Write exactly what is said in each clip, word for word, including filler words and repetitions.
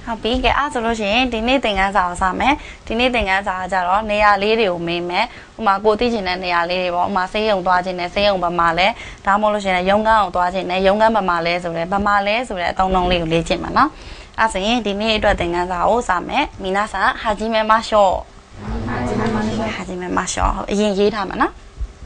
ဟုတ်ပြီကဲအဲ့ဆိုလို့ရှိရင်ဒီနေ့သင်ခန်းစာကိုစမယ်ဒီနေ့သင်ခန်းစာကကြတော့နေရာလေးတွေကိုမေးမယ်ဥမာကိုသိချင်တဲ့နေရာလေးတွေပေါ့ဥမာဆေးရုံသွားခြင်းနဲ့ဆေးရုံဘမှာလဲဒါမှမဟုတ်လို့ရှိရင်ရုံးခန်းကိုသွားခြင်းနဲ့ရုံးခန်းဘမှာလဲဆိုရဲဘမှာလဲဆိုရဲအသုံးလုံးလေးကိုလေ့ကျင့်မှာနော်အဲ့ဆိုရင်ဒီနေ့အတွက်သင်ခန်းစာကိုစမယ်မီနာဆာဟာဂျီမဲမရှော့ဟာဂျီမဲမရှော့အရင်ရေးထားမှာနော်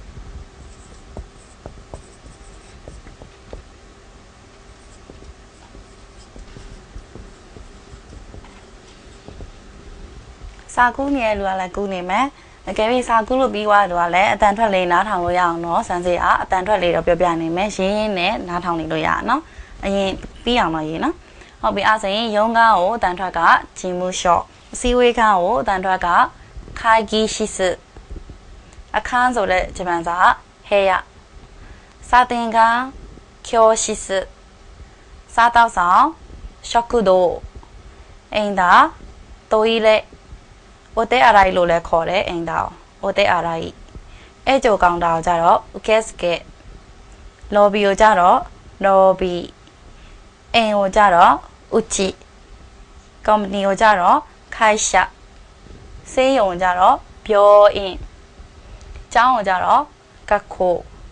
စာကူးနေရလူကလည်းကူးနေမယ်အကယ်၍စာကူးလို့ပြီးသွားတယ်လို့ကလည်းအတန်ထွက်လေးနားထောင်လို့ရအောင်နော်စမ်းစေအားအတန်ထွက်လေးတော့ပြောပြနေမယ်ရင်းရင်းနဲ့နားထောင်နေလို့ရအောင်နော်အရင်ပြီးအောင်တော့ရေးနော်ဟုတ်ပြီအဲ့ဆိုရင်ရုံးကားကိုအတန်ထွက်ကဂျီမူရှော့အစည်းဝေးကားကိုအတန်ထွက်ကခိုင်ဂီရှိစအခန်းဆိုတဲ့ဂျပန်စာဟေယစာတင်ကားကျိုရှိစစားတောက်ဆောင်ရှော့ကုဒိုအင်တာတိုးရီလက်โอเตอะไรလို့လည်းခေါ်တယ်အင်တာโอเตอะไรအဲကြိုကောင်တာကိုကြတော့ casket lobby ကိုကြတော့ lobby အင်ကိုကြတော့ uchi company ကိုကြတော့ kaisha ဆေးရုံကိုကြတော့ byoin ကျောင်းကိုကြတော့ gakko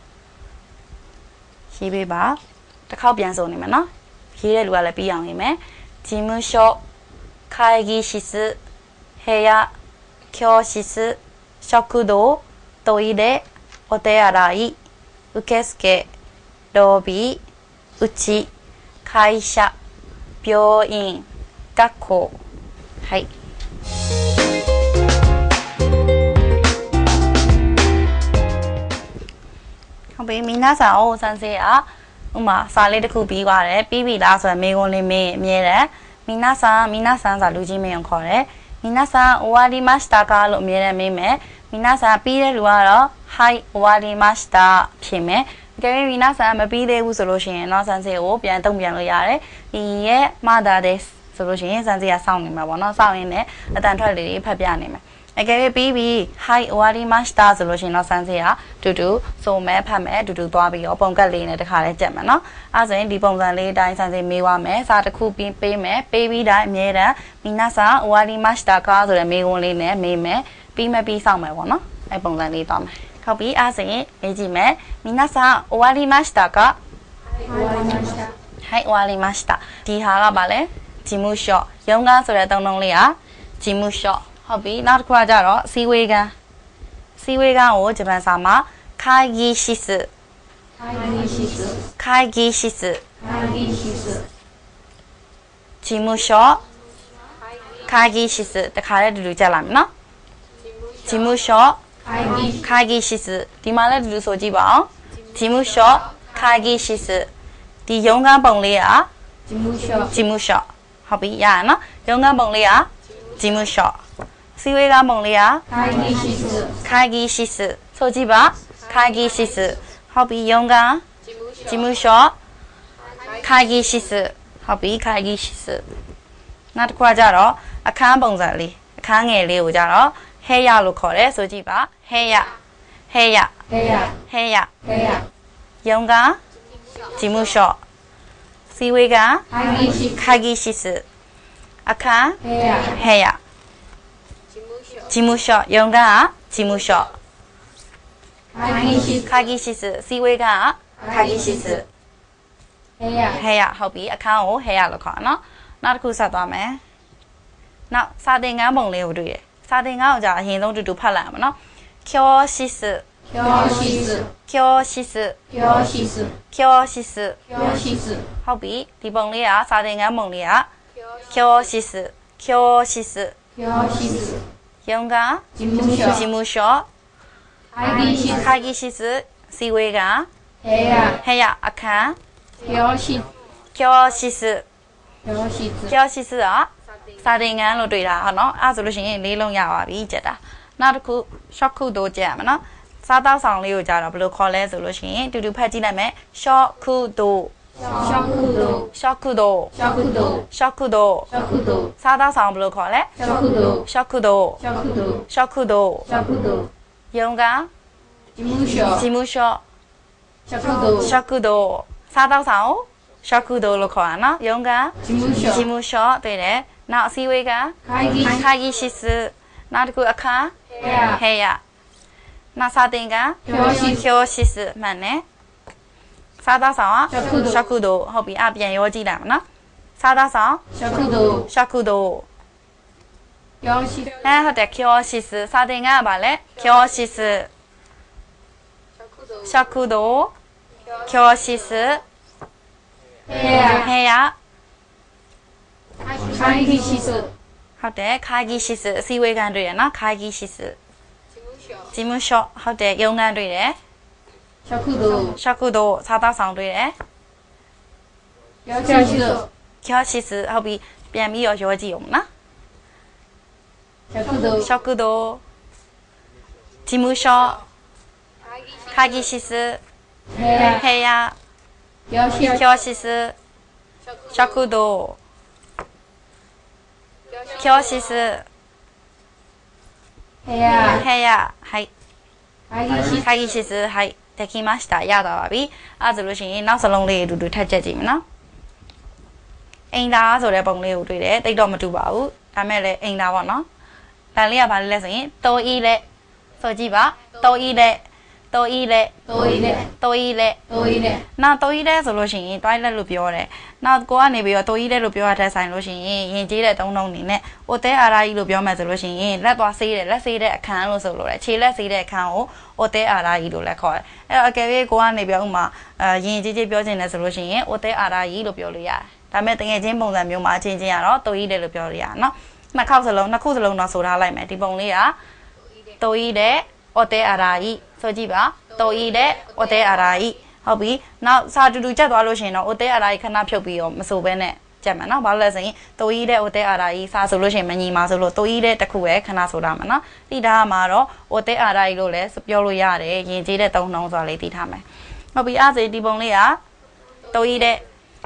ရေးပေးပါတစ်ခေါက်ပြန်ဆိုနေမယ်နော်ရေးတဲ့လူကလည်းပြီးအောင်ရေးမယ်事務所会議室部屋、教室、食堂、トイレ、お手洗い、受付、ロビー、うち、会社、病院、学校。はい。ဟုတ်ပြီ皆さんを先生ကဥမာစာလေးတစ်ခုပြီးသွားတယ်ပြီးပြီလားဆိုရင်မေးခွန်းလေးမေးအမြဲတမ်း皆さん皆さんဆိုလူကြီးမင်းကိုခေါ်တယ်皆さん終わりましたかလို့အမြဲတမ်းမေးမယ်皆さんပြီးတဲ့လူကတော့ はい終わりましたဖြစ်မယ်ကြည့်皆さんမပြီးသေးဘူးဆိုလို့ရှိရင်တော့စမ်းစေကိုပြန်တုံ့ပြန်လို့ရတယ်ဒီရဲ့まだですဆိုလို့ရှိရင်စမ်းစေကစောင့်နေမှာပေါ့နော်စောင့်ရင်းနဲ့အတန်ထွက်လေးတွေဖတ်ပြနေမယ်အကယ်၍ပြီးပြီはい終わりましたဆိုလို့ရှိရင်တော့စမ်းစေကတူတူစုံမဲ့ဖတ်မဲ့တူတူသွားပြီးတော့ပုံကတ်လေးနဲ့တခါလဲကြက်မယ်နော်အဲဆိုရင်ဒီပုံစံလေးအတိုင်းစမ်းစေမေးသွားမယ်စာတစ်ခုပြီးပေးမယ်ပေးပြီးတိုင်းအမြဲတမ်း皆さん終わりましたかဆိုတဲ့မေးခွန်းလေးနဲ့မေးမယ်ပြီးမပြီးစောင့်မယ်ပေါ့နော်အဲပုံစံလေးသွားမယ်ဟုတ်ပြီအဲဆိုရင်မေးကြည့်မယ်皆さん終わりましたかはい終わりましたဒီဟာကပါလဲ事務所ရုံးကားဆိုတဲ့သုံးလုံးလေးက事務所ဟုတ်ပြီနောက်တစ်ခုကကြတော့စီဝေးကန်းစီဝေးကန်းကိုဂျပန်စာမှာ会議室会議室会議室事務所会議室တခါလေးတူတူကြက်လာမယ်နော်事務所会議室ဒီမှာလည်းတူတူဆိုကြည့်ပါအောင်事務所会議室ဒီရုံးကန်းပုံလေးက事務所事務所ဟုတ်ပြီရရနော်ရုံးကန်းပုံလေးက事務所စီဝေးကမုံလေးက会議室会議室ဆိုကြည့်ပါ会議室ဟုတ်ပြီရုံးက事務所会議室ဟုတ်ပြီ会議室နောက်တစ်ခုကကြတော့အခန်းပုံစံလေးအခန်းငယ်လေးကိုကြတော့ဟဲရလို့ခေါ်တယ်ဆိုကြည့်ပါဟဲရဟဲရဟဲရဟဲရဟဲရရုံးက事務所စီဝေးက会議室အခန်းဟဲရ事務所ရုံးက事務所会議室စီဝေးက会議室ဟဲရဟဲရဟုတ်ပြီအခန်းကိုဟဲရလို့ခေါ်နော်နောက်တစ်ခုဆက်သွားမယ်နောက်စာသင်ခန်းပုံလေးကိုတွေ့တယ်စာသင်ခန်းကိုကြာအရင်ဆုံးတူတူဖတ်လိုက်အောင်နော်教室教室教室教室教室教室ဟုတ်ပြီဒီပုံလေးကစာသင်ခန်းပုံလေးက教室教室教室ရုံးက事務所事務所会議室会議室စီဝေးကဟဲရဟဲရအခန်း教室教室教室教室ကစာသင်ခန်းလို့တွေ့တာဟုတ်နော်အဲ့ဆိုလို့ရှိရင်လေးလုံးရပါပြီကြက်တာနောက်တစ်ခု short ခုတို့ကြက်ရမယ်နော်စားတောက်ဆောင်လေးကိုကြတော့ဘယ်လိုခေါ်လဲဆိုလို့ရှိရင်တူတူဖတ်ကြည့်လိုက်မယ် short ခုတို့ရှော့ကုဒိုရှော့ကုဒိုရှော့ကုဒိုရှော့ကုဒိုရှော့ကုဒိုစားသားဆောင်ဘယ်လိုခေါ်လဲရှော့ကုဒိုရှော့ကုဒိုရှော့ကုဒိုရှော့ကုဒိုရှော့ကုဒိုရုံးက事務所事務所ရှော့ကုဒိုရှော့ကုဒိုစားသားဆောင်ရှော့ကုဒိုလို့ခေါ်တာနော်ရုံးက事務所事務所တွေ့တယ်နောက်အစည်းအဝေးကခါဂီရှိစနောက်တစ်ခုအခါဟဲရနောက်စာသင်ကဖြောရှိစမှန်တယ်စားသားဆောင်ကရှော့ကုဒိုဟုတ်ပြီအပြန်ရောကြည့်လိုက်မနော်စားသားဆောင်ရှော့ကုဒိုရှော့ကုဒိုဖြောရှိအဲဟုတ်တယ်ဖြောရှိစစာသင်ကဘာလဲဖြောရှိစရှော့ကုဒိုဖြောရှိစဟဲရခါဂီရှိစဟုတ်တယ်ခါဂီရှိစအစည်းအဝေးကန်တွေ့ရနော်ခါဂီရှိစဂျီမူရှော့ဟုတ်တယ်ရုံကန်တွေ့တယ်ရှော့ကုဒိုရှော့ကုဒိုစားသားဆောင်တွေ့တယ်ကျော်ရှိစကျော်ရှိစဟုတ်ပြီပြန်ပြီးတော့ရောကြည့်အောင်နော်ရှော့ကုဒိုရှော့ကုဒိုဂျီမူရှော့ခါဂီရှိစဟဲရကျော်ရှိစရှော့ကုဒို教室是部屋部屋はい会議室はいできましたရတာပါပြီအဲ့ဒါဆိုလို့ရှိရင်နောက်စလုံးလေးအတူတူထပ်ချက်ကြည့်မယ်နော်အိမ်သားဆိုတဲ့ပုံလေးကိုတွေ့တယ်တိတ်တော့မတူပါဘူးဒါမဲ့လည်းအိမ်သားပေါ့နော်ဒါလေးကဘာလဲလဲဆိုရင်တိုးအီးလက်ဆိုကြည့်ပါတိုးအီးလက်တိုးအီးလက်တိုးအီးလက်တိုးအီးလက်တိုးအီးလက်နောက်တိုးအီးလက်ဆိုလို့ရှိရင်တွိုင်းလက်လို့ပြောတယ်နောက်ကိုကနေပြီးတော့တိုးအီးလက်လို့ပြောရတဲ့ဆိုင်လို့ရှိရင်ရင်ကျေးတဲ့တုံးတုံးနေနဲ့အိုတဲအာရာကြီးလို့ပြောမှဆိုလို့ရှိရင်လက်သွားဆေးတယ်လက်ဆေးတဲ့အခန်းလို့ဆိုလို့တယ်ခြေလက်ဆေးတဲ့အခန်းကိုအိုတဲအာရာကြီးလို့လည်းခေါ်တယ်အဲ့တော့အကယ်၍ကိုကနေပြီးတော့ဥမာအဲရင်ကျေးကျေးပြောချင်တယ်ဆိုလို့ရှိရင်အိုတဲအာရာကြီးလို့ပြောလို့ရတယ်ဒါမဲ့တကယ်ချင်းပုံစံမျိုးမှာအချင်းချင်းကတော့တိုးအီးလက်လို့ပြောလို့ရတယ်နော်နှစ်ခေါက်စလုံးနှစ်ခုစလုံးတော့ဆိုထားလိုက်မယ်ဒီပုံလေးကတိုးအီးတဲ့အိုတဲအာရာကြီးဆိုကြည့်ပါတိုးအီးတဲ့အိုတဲအာရာကြီးဟုတ်ပြီနောက်စာတူတူချက်သွားလို့ရှိရင်တော့အိုတဲအာရာကြီးခဏဖြုတ်ပြီးတော့မဆိုဘဲနဲ့ချက်မယ်နော်ဘာလို့လဲဆိုရင်တိုးအီးတဲ့အိုတဲအာရာကြီးစာဆိုလို့ရှိရင်မညီမှာဆိုလို့တိုးအီးတဲ့တစ်ခုပဲခဏဆိုတာမယ်နော်တိထားမှာတော့အိုတဲအာရာကြီးလို့လည်းပြောလို့ရတယ်ရင်ကျေးတဲ့သုံးနှုံးဆိုတာလေးတိထားမယ်ဟုတ်ပြီအဲ့ဒါဒီပုံလေးကတိုးအီးတဲ့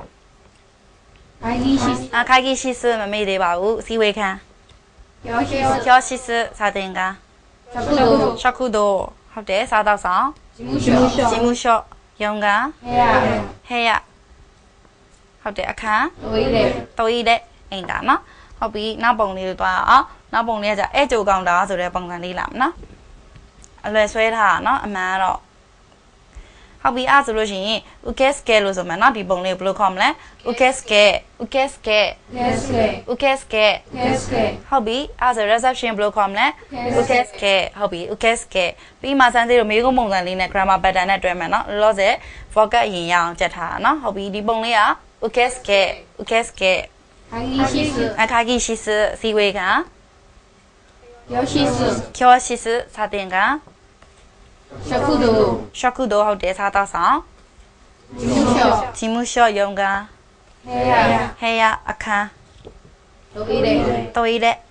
အခါကြီးရှိစမမေ့သေးပါဘူးအစည်းအဝေးခန်းကျော်ရှိစစာသင်ကရှော့ကုဒိုဟုတ်တယ်စားတော့ဆောင်ဂျီမူရှော့ဂျီမူရှော့ရုံကဟဲရဟဲရဟုတ်တယ်အခန်းတိုးရီတဲ့တိုးရီတဲ့အိမ်တာနော်ဟုတ်ပြီနောက်ပုံလေးကိုတွားအောင်နောက်ပုံလေးကじゃအဲကြိုကောင်တာဆိုတဲ့ပုံစံလေးလာမနော်အလွယ်ဆွဲထားတာနော်အမှန်ကတော့ဟုတ်ပြီအဲ့ဆိုလို့ရှိရင် ukeske လို့ဆိုမှเนาะဒီပုံလေးကိုဘယ်လိုခေါ်မလဲ ukeske ukeske ukeske ukeske ဟုတ်ပြီအဲ့ဆို reception ဘယ်လိုခေါ်မလဲ ukeske ဟုတ်ပြီ ukeske ပြီးမှစမ်းသေးလို့မေးခွန်းပုံစံလေးနဲ့ grammar pattern နဲ့တွဲမယ်เนาะလောလောဆယ် vocab အရင်ရအောင်ကြက်ထားတာเนาะဟုတ်ပြီဒီပုံလေးက ukeske ukeske အခါကြီးရှိစစီဝေက教室教室စာသင်ကရှော့ကုဒိုရှော့ကုဒိုဟုတ်တယ်စားတော့ဆောင်ဂျီမူရှော့ဂျီမူရှော့ရုံကဟဲရဟဲရအခန်းတိုးရီတဲ့တိုးရီတဲ့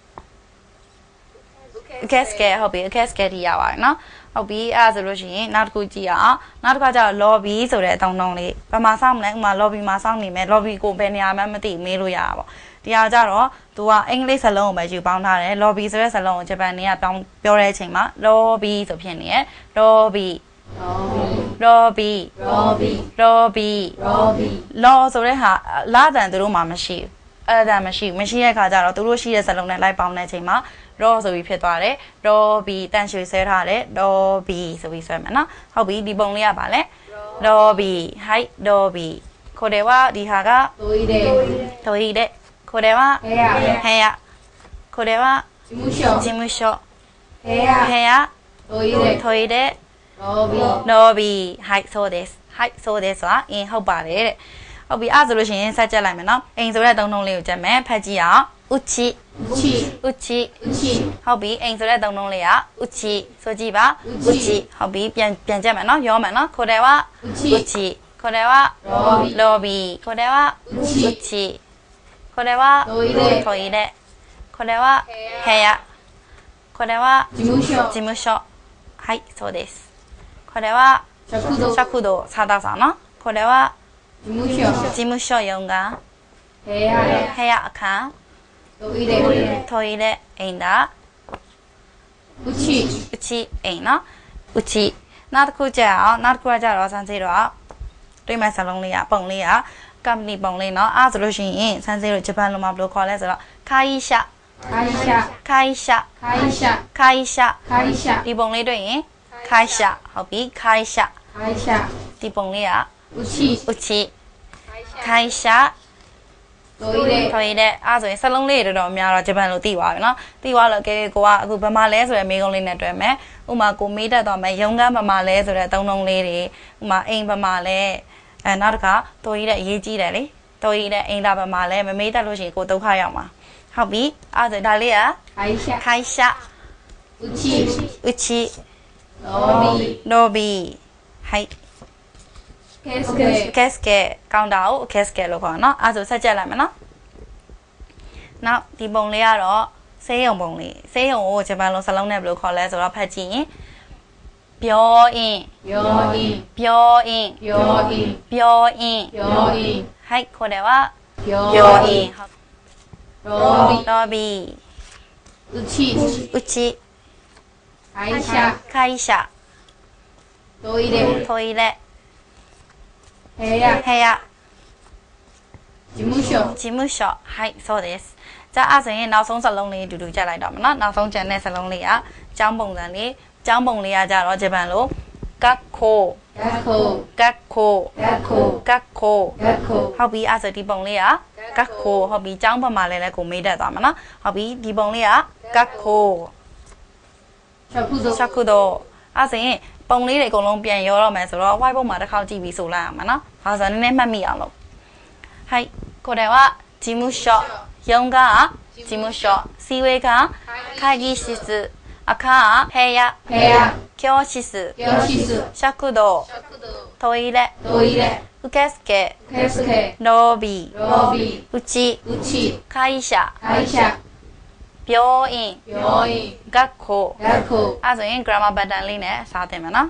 ကက်စကဲဟုတ်ပြီကက်စကဲတီရပါတယ်နော်ဟုတ်ပြီအဲ့ဒါဆိုလို့ရှိရင်နောက်တစ်ခုကြည့်အောင်နောက်တစ်ခါကျတော့ lobby ဆိုတဲ့အတုံးတုံးလေးဘာမှစောင့်မလဲဥမာ lobby မှာစောင့်နေမယ် lobby ကိုဘယ်နေရာမှမသိမေးလို့ရတာပေါ့ဒီဟာကျတော့သူကအင်္ဂလိပ်စာလုံးကိုပဲယူပေါင်းထားတယ် lobby ဆိုတဲ့စာလုံးကိုဂျပန်တွေကပြောင်းပြောတဲ့အချိန်မှာ lobby ဆိုဖြစ်နေရယ် lobby lobby lobby lobby lobby law ဆိုတဲ့ဟာလာတန်သူတို့မှမရှိဘူးအဲ့ဒါမရှိဘူးမရှိတဲ့ခါကျတော့သူတို့ရှိတဲ့စာလုံးနဲ့လိုက်ပေါင်းတဲ့အချိန်မှာ raw ဆိုပြီးဖြစ်သွားတယ် lobby တန်ရွှေဆွဲထားတယ် lobby ဆိုပြီးဆွဲမယ်နော်ဟုတ်ပြီဒီပုံလေးကပါလဲ lobby height lobby ခေါ်တယ်ว่าဒီဟာကတိုးရီတဲ့တိုးရီတဲ့ခေါ်တယ်ว่าဟဲရဟဲရခေါ်တယ်ว่าဂျီမူရှော့ဂျီမူရှော့ဟဲရဟဲရတိုးရီတဲ့တိုးရီတဲ့ lobby lobby height ဆိုです height ဆိုですဆိုတာအင်းဟုတ်ပါတယ်တဲ့ဟုတ်ပြီအဲ့ဆိုလို့ရှိရင်ဆက်ကြက်လိုက်မယ်နော်အိမ်ဆိုတဲ့သုံးနှုံးလေးကိုကြက်မယ်ဖတ်ကြည့်အောင် uchi uchi uchi uchi ဟုတ်ပြီအိမ်ဆိုတဲ့သုံးနှုံးလေးက uchi ဆိုကြည့်ပါ uchi ဟုတ်ပြီပြန်ပြန်ကြက်မယ်နော်ရောမယ်နော်ခေါ်တယ်ว่า uchi ခေါ်တယ်ว่า lobby lobby ခေါ်တယ်ว่า uchi ခေါ်တယ်ว่าတိုးရီတဲ့ခေါ်တယ်ว่าဟဲရခေါ်တယ်ว่าဂျီမူရှော့ဂျီမူရှော့はいそうですခေါ်တယ်ว่าシャクドစားတော့ဆောင်နော်ခေါ်တယ်ว่าဂျီမူရှော့ဂျီမူရှော့ရုံကဟဲရဟဲရအခန်းတိုးရီတဲ့တိုးရီတဲ့အိမ်တာဥချီဥချီအိမ်နော်ဥချီနောက်တစ်ခုကြအောင်နောက်တစ်ခုကကြတော့စမ်းစီတော့တွေ့မဲ့စလုံးလေးကပုံလေးက company ပုံလေးနော်အဲ့ဆိုလို့ရှိရင်စမ်းစေးတို့ဂျပန်လိုမှာဘယ်လိုခေါ်လဲဆိုတော့会社会社会社会社会社会社ဒီပုံလေးတွေ့ရင်会社ဟုတ်ပြီ会社会社ဒီပုံလေးကうちうち会社トイレトイレအဲ့ဆိုရင်စလုံးလေးတွေတော့များတော့ဂျပန်လိုသိသွားပြီနော်သိသွားလို့ကဲကိုကအခုဗမာလဲဆိုတဲ့မိကုံးလေးနဲ့တွေ့မယ်ဥမာကိုမေးတတ်သွားမယ်ရုံကန်းဗမာလဲဆိုတဲ့သုံးလုံးလေးတွေဥမာအိမ်ဗမာလဲအဲနောက်တစ်ခါတော်ကြီးတဲ့အရေးကြီးတယ်လေတော်ကြီးတဲ့အိမ်သားဗမာလဲမမေးတတ်လို့ရှိရင်ကိုဒုက္ခရောက်မှာဟုတ်ပြီအဲ့ဒါဒါလေးက会社会社うちうちロビーロビーはいケースケကက်စကက်ကောင်တာကိုကက်စကက်လို့ခေါ်နော်အဲ့ဒါဆိုဆက်ကြက်လိုက်မယ်နော်နောက်ဒီပုံလေးကတော့ဆေးရုံပုံလေးဆေးရုံကိုဂျပန်လိုစလုံးနဲ့ဘယ်လိုခေါ်လဲဆိုတော့ဖတ်ကြည့်ရင်病院病院病院病院病院病院はいこれは病病院院ロビーロビーうちうち会社会社トイレトイレ部屋部屋事務所事務所はいそうですじゃあအဲ့ဆိုရင်နောက်ဆုံးစလုံးလေးအတူတူကြက်လိုက်တော့မယ်နော်နောက်ဆုံးကျန်တဲ့စလုံးလေးကကျောင်းပုံစံလေးကျောင်းပုံလေးကကြတော့ဂျပန်လို学校学校学校学校学校学校ဟုတ်ပြီအဲ့ဆိုဒီပုံလေးက学校ဟုတ်ပြီကျောင်းဘက်မှာလည်းလည်းကိုမေးတတ်သွားမှာနော်ဟုတ်ပြီဒီပုံလေးက学校食堂食堂အဲ့ဆိုရင်ပုံလေးတွေအကုန်လုံးပြန်ရောတော့မယ်ဆိုတော့ white board မှာတစ်ခေါက်ကြည့်ပြီးဆိုလိုက်ရမှာနော်။ဒါဆိုနည်းနည်းမှတ်မိအောင်လို့။はいこれは事務所よんが事務所C上が会議室赤は部屋部屋教室教室食堂トイレトイレ受付受付ロビーロビーうちうち会社会社病院病院学校学校အဲ့ဆိုရင် grammar pattern လေးနဲ့စားသင်မယ်နော်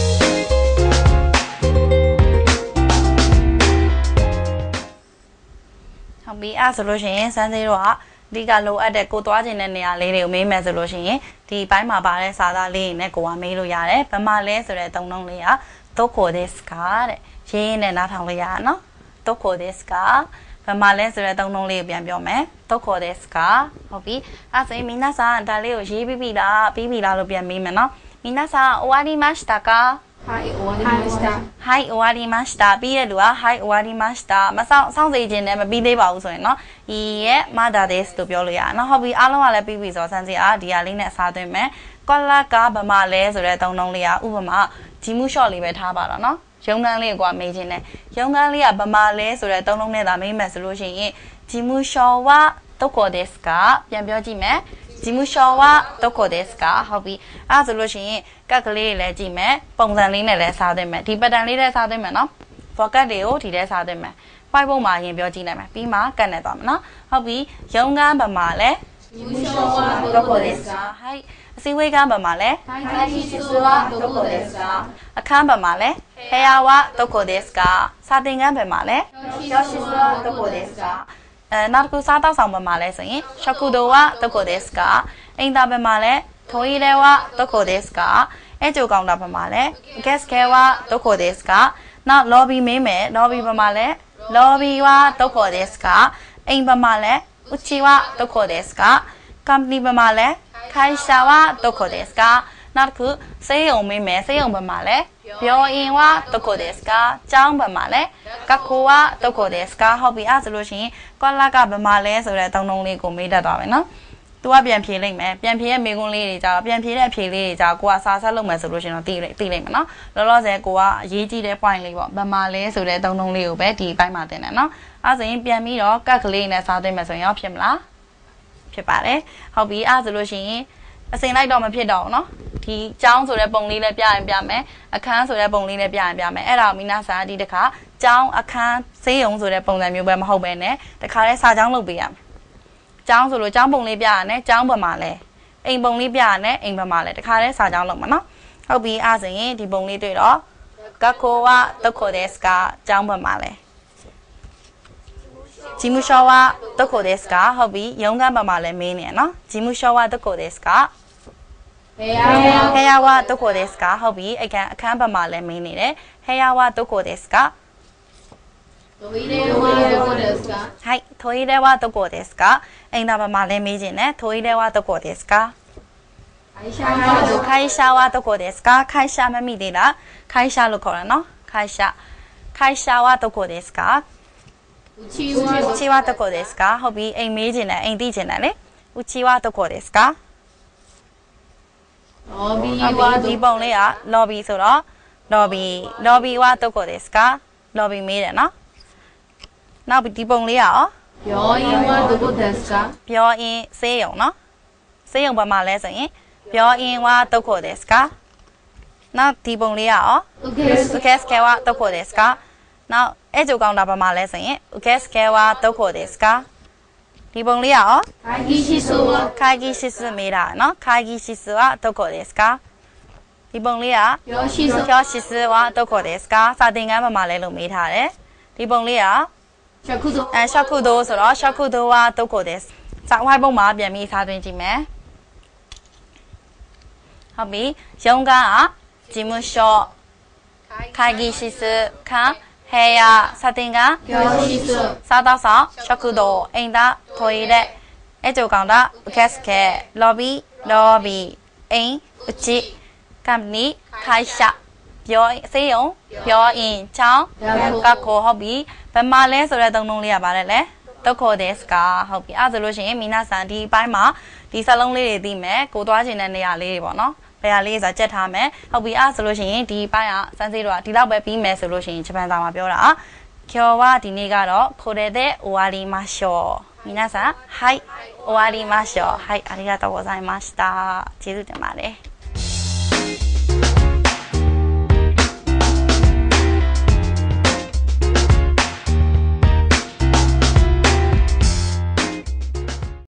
ဟုတ်ပြီအဲ့ဆိုလို့ရှိရင်စမ်းသေးတော့အဓိကလိုအပ်တဲ့ကိုသွားခြင်းတဲ့နေရာလေးတွေကိုမေးမယ်ဆိုလို့ရှိရင်ဒီဘိုင်းမှာပါတဲ့စာသားလေးနဲ့ကိုကမေးလို့ရတယ်ဗမာလဲဆိုတဲ့သုံးလုံးလေးကどこですかတဲ့ရေးရင်းနဲ့နားထောင်လို့ရအောင်နော်どこですかဗမာလဲဆိုတဲ့သုံးလုံးလေးကိုပြန်ပြောမယ်どこですかဟုတ်ပြီအဲ့ဆိုရင်皆さんဒါလေးကိုရေးပြီးပြီလားပြီးပြီလားလို့ပြန်မေးမယ်နော်皆さん終わりましたかはい終わりましたはい終わりましたပြီးတဲ့လူကはい終わりましたမဆောင်စောင့်စေခြင်းနဲ့မပြီးသေးပါဘူးဆိုရင်နော်いいえまだですလို့ပြောလို့ရတယ်နော်ဟုတ်ပြီအားလုံးကလည်းပြီးပြီဆိုတော့စမ်းစီအားဒီဟာလေးနဲ့အစားသွင်းမယ်ကောလာကဗမာလဲဆိုတဲ့သုံးလုံးလေးကဥပမာဂျီမူရှော့လေးပဲထားပါတော့နော်ရုံးကန်းလေးကိုမေးခြင်းနဲ့ရုံးကန်းလေးကဗမာလဲဆိုတဲ့သုံးလုံးနဲ့သာမေးမယ်ဆိုလို့ရှိရင်ဂျီမူရှော့ဝါどこですかပြန်ပြောကြည့်မယ်事務所はどこですかဟုတ်ပြီအဲ့ဆိုလို့ရှိရင်ကက်ကလေးလည်းကြည့်မယ်ပုံစံလေးနဲ့လည်းစားသင့်မယ်ဒီ pattern လေးနဲ့စားသင့်မယ်နော် focus တွေကိုဒီထဲစားသင့်မယ် white board မှာရင်ပြောကြည့်လိုက်မယ်ပြီးမှကတ်နဲ့သွားမယ်နော်ဟုတ်ပြီရုံးကန်းဘက်မှာလည်း事務所はどこですかはいအစည်းအဝေးကန်းဘက်မှာလည်း会議室はどこですかအခန်းဘက်မှာလည်း部屋はどこですかစာသင်ခန်းဘက်မှာလည်း教室はどこですかအဲနောက်တစ်ခုစားတောက်ဆောင်ဘက်မှာလဲဆိုရင်食堂はどこですかအိမ်သားဘက်မှာလဲトイレはどこですかအဲကျိုကောင်တာဘက်မှာလဲဂက်စ်ခဲはどこですかနောက် lobby မေးမယ် lobby ဘက်မှာလဲ lobby はどこですかအိမ်ဘက်မှာလဲうちはどこですか company ဘက်မှာလဲ会社はどこですかနောက်တစ်ခုဆေးရုံမေးမယ်ဆေးရုံဘက်မှာလဲ病院はどこですかကျောင်းဘက်မှာလဲ学校はどこですかဟုတ်ပြီအဲ့ဆိုလို့ရှိရင်ကောလာကဘယ်မှာလဲဆိုတဲ့သုံးလုံးလေးကိုမေးတတ်သွားမယ်နော်သူကပြန်ဖြေလိုက်မယ်ပြန်ဖြေရဲ့မေးခွန်းလေးတွေကြာပြန်ဖြေတဲ့အဖြေလေးတွေကြာကိုကစာဆက်လုပ်မယ်ဆိုလို့ရှိရင်တော့သိလိုက်သိလိုက်မယ်နော်လောလောဆယ်ကိုကအရေးကြီးတဲ့ point လေးပေါ့ဘယ်မှာလဲဆိုတဲ့သုံးလုံးလေးကိုပဲဒီဘက်မှာတင်တယ်နော်အဲ့ဆိုရင်ပြန်ပြီးတော့ကတ်ကလေးနဲ့စာသိမယ်ဆိုရင်ရောဖြစ်မလားဖြစ်ပါတယ်ဟုတ်ပြီအဲ့ဆိုလို့ရှိရင်အစိမ်လိုက်တော့မဖြစ်တော့ဘူးเนาะဒီကျောင်းဆိုတဲ့ပုံလေးလည်းပြရင်ပြမယ်အခန်းဆိုတဲ့ပုံလေးလည်းပြရင်ပြမယ်အဲ့ဒါကိုမိနာစာဒီတခါကျောင်းအခန်းဆေးရုံဆိုတဲ့ပုံစံမျိုးပဲမဟုတ်ပဲねတခါလဲစာကျောင်းလုပ်ပေးရမယ်ကျောင်းဆိုလို့ကျောင်းပုံလေးပြရတယ်ကျောင်းဘက်မှာလဲအိမ်ပုံလေးပြရတယ်အိမ်ဘက်မှာလဲတခါလဲစာကျောင်းလုပ်မှာเนาะဟုတ်ပြီအဲ့ဆိုရင်ဒီပုံလေးတွေ့တော့学校はどこですかကျောင်းဘက်မှာလဲ事務所はどこですかဟုတ်ပြီရုံးခန်းဘက်မှာလဲမင်းနေเนาะ事務所はどこですか部屋部屋はどこですかဟုတ်ပြီအခန်းအခန်းဘက်မှာလည်းမင်းနေတယ်部屋はどこですかトイレはどこですか？ はい、トイレはどこですか？အိမ်သာဘာမှာလဲမေးခြင်းနဲ့トイレはどこですか？ 会社はどこ？ 会社はどこですか？会社မမိသေးလား会社လို့ခေါ်တယ်နော်会社会社はどこですか？ うちはうちはどこですか？ဟုတ်ပြီအိမ်မေးခြင်းနဲ့အိမ်သိခြင်းနဲ့လေうちはどこですか？ ロビーはどဒီこ？ ပုံလေးက lobby ဆိုတော့ lobby lobby はどこですか？ lobby မေးတယ်နော်နောက်ဒီပုံလေးကရော病院はどこですか？ 病院ဆေးရုံနော်ဆေးရုံဘာမှလဲဆိုရင်病院はどこですか？နောက်ဒီပုံလေးကရော受付受付はどこですか？နောက်အဲ့ကြိုကောင်တာဘာမှလဲဆိုရင်受付はどこですか？ဒီပုံလေးကရော会議室は会議室မေးတာနော်会議室はどこですか？ဒီပုံလေးက教室教室はどこですか？စာသင်ခန်းဘာမှလဲလို့မေးထားတယ်ဒီပုံလေးက食堂အဲ食堂ဆိုတော့食堂はどこですစာဝိုင်းပုံမှာပြန်ပြီးစာသွင်းကြည့်မယ်ဟုတ်ပြီရုံးက事務所会議室ခန်း部屋စာသင်ခန်း教室စားတော့ဆောင်食堂အိမ်သားトイレအဲ့ကြိုကောင်တာ受付 lobby lobby အိမ်うち company 会社病院ဆေးရုံ病院ကျောင်း学校ဟုတ်ပြီဘယ်မှာလဲဆိုတဲ့သုံးလုံးလေးကပါလဲလေどこですかဟုတ်ပြီအဲ့ဒါဆိုလို့ရှိရင်皆さんဒီအပိုင်းမှာဒီစလုံးလေးတွေသိမယ်ကိုသွားခြင်းတဲ့နေရာလေးတွေပေါ့နော်ဘယ်ဟာလေးဆိုတာကြက်ထားမယ်ဟုတ်ပြီအဲ့ဒါဆိုလို့ရှိရင်ဒီအပိုင်းကစမ်းစိတော့ဒီလောက်ပဲပြီးမယ်ဆိုလို့ရှိရင်ဂျပန်စာမှာပြောတာ今日はဒီနေ့ကတော့これで終わりましょう皆さんはい終わりましょうはいありがとうございましたကျေးဇူးတင်ပါတယ်